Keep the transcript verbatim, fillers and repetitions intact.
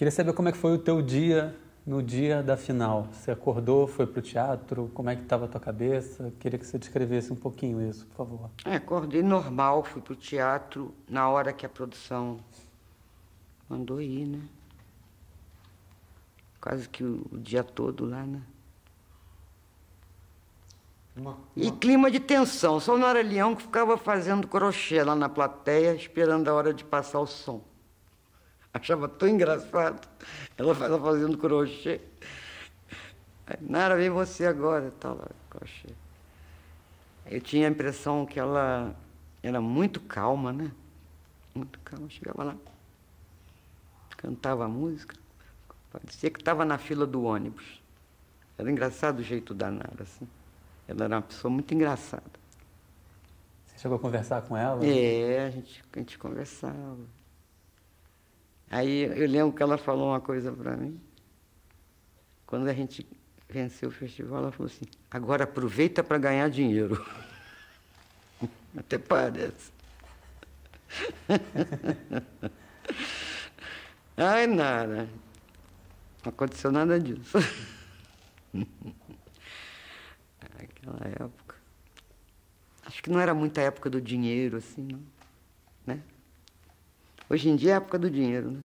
Queria saber como é que foi o teu dia no dia da final. Você acordou, foi para o teatro? Como é que estava a tua cabeça? Queria que você descrevesse um pouquinho isso, por favor. É, acordei normal, fui pro teatro na hora que a produção mandou ir, né? Quase que o, o dia todo lá, né? Uma, uma... E clima de tensão. Só Nora Leão que ficava fazendo crochê lá na plateia, esperando a hora de passar o som. Achava tão engraçado. Ela fazendo crochê. Aí, Nara, vem você agora, tal, lá, crochê. Eu tinha a impressão que ela era muito calma, né? Muito calma. Chegava lá, cantava a música, parecia que estava na fila do ônibus. Era engraçado o jeito da Nara, assim. Ela era uma pessoa muito engraçada. Você chegou a conversar com ela? É, a gente, a gente conversava. Aí eu lembro que ela falou uma coisa para mim. Quando a gente venceu o festival, ela falou assim, agora aproveita para ganhar dinheiro. Até parece. Ai, nada. Não aconteceu nada disso. Naquela época. Acho que não era muita época do dinheiro, assim, não. Né? Hoje em dia é a época do dinheiro, né?